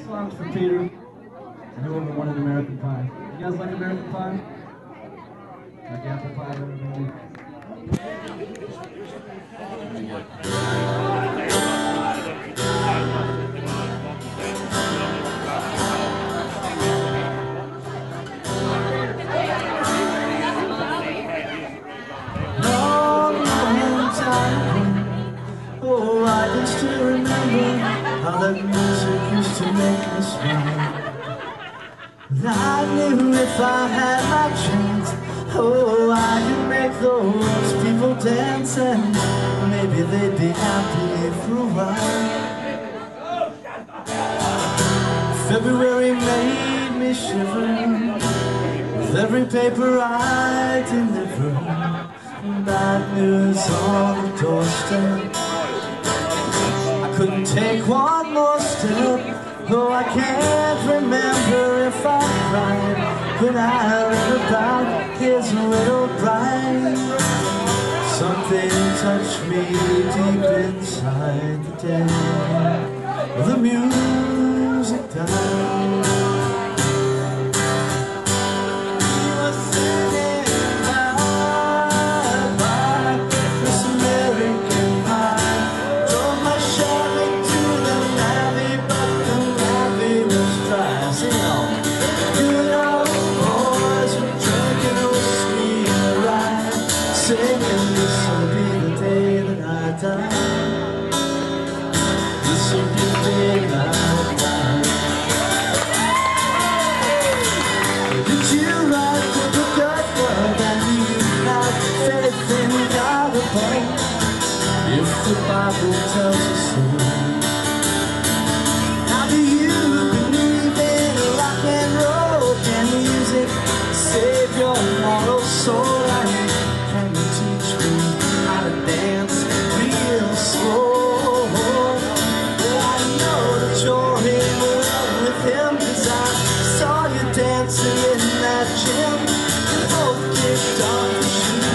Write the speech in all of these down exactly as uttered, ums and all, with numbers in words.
song's for Peter and whoever wanted American Pie. You guys like American Pie? Like apple pie better maybe? Oh, I can still remember how that music used to make me smile. I knew if I had my chance, oh, I could make those people dance, and maybe they'd be happy for a while. February made me shiver with every paper I deliver. Bad news on the doorstep. I couldn't take one more step, though I can't remember if I cried when I read about his little bride. Something touched me deep inside the day the music died. If the Bible tells us so, how do you believe in rock and roll? Can music save your mortal soul? Can you teach me how to dance real slow? Well, I know that you're in love with him, 'cause I saw you dancing in that gym. You both kicked on the shoe.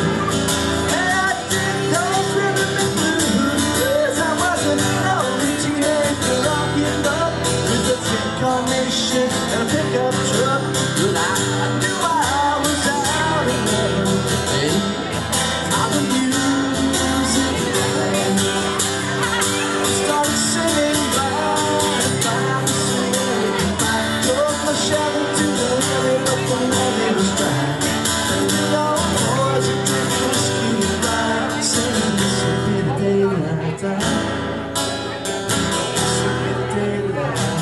Carnation and a pickup truck, but I, I knew I was out of love. Hey, how the music played, started singing right by the swing. I drove my Chevy to the levee, but the levee was dry. And you know, boys are drinking whiskey and rye, singing, this will be the day that I die. This will be the day that I die.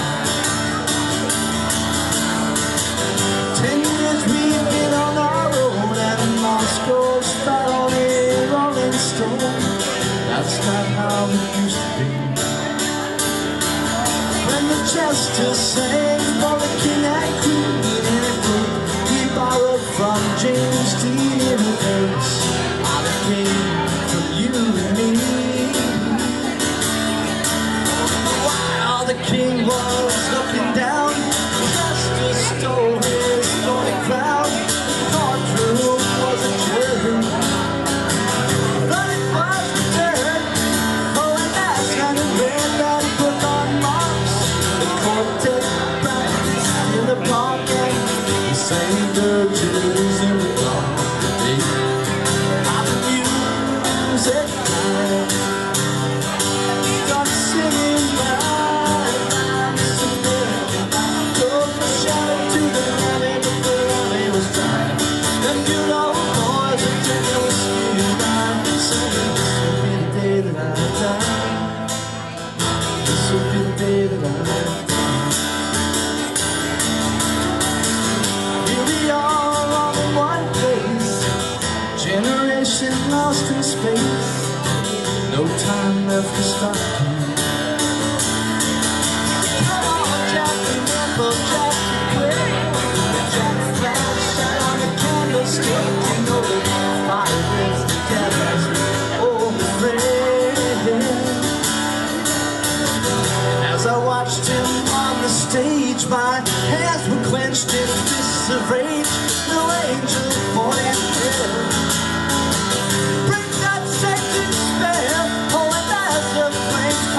That's not how it used to be. When the jester sang for the king and queen in a book he borrowed from James Dean in a verse, I came from you and me. While the king was looking down, the jester stole his thorny crown. The courtroom was a jury. Same dirges in the dark. How the music died. Started singing right by the American Pie. Drove my shadow to the levee, but the levee was dry. And you know, boys are drinking whiskey and rye, saying this will be the day that I die. This will be the day that I die. Generation lost in space, no time left to stop you. Come on, Jack, remember Jack, quick. Jack flash out on a candlestick. You know that fire is together as an old friend. As I watched him on the stage, my hands were clenched in fists of rage. No angel pointed there. Bring that sacred spell, oh, and as the flames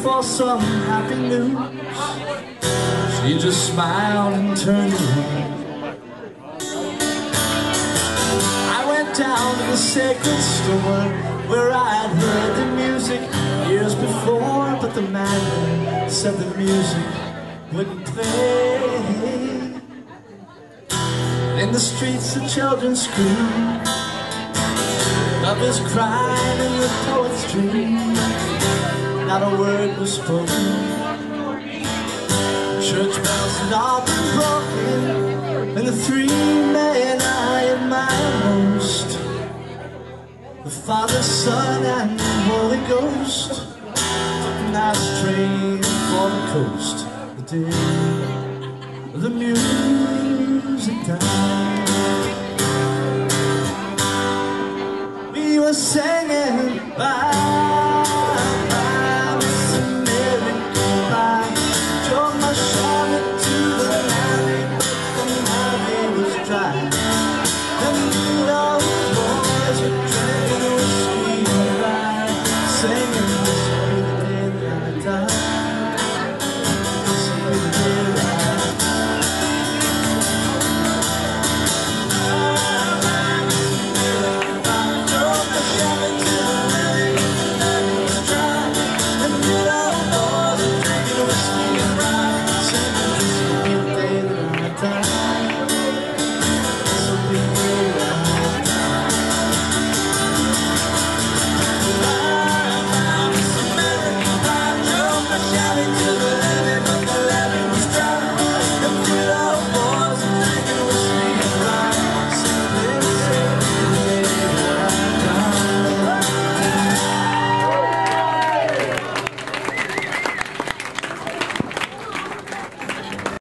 for some happy news. She just smiled and turned away. I went down to the sacred store where I'd heard the music years before, but the man said the music wouldn't play. In the streets the children scream, love is crying in the poet's dream. Not a word was spoken. Church bells had all been broken, and the three men I admire most, the Father, Son, and the Holy Ghost, took a nice train for the coast. The day of the music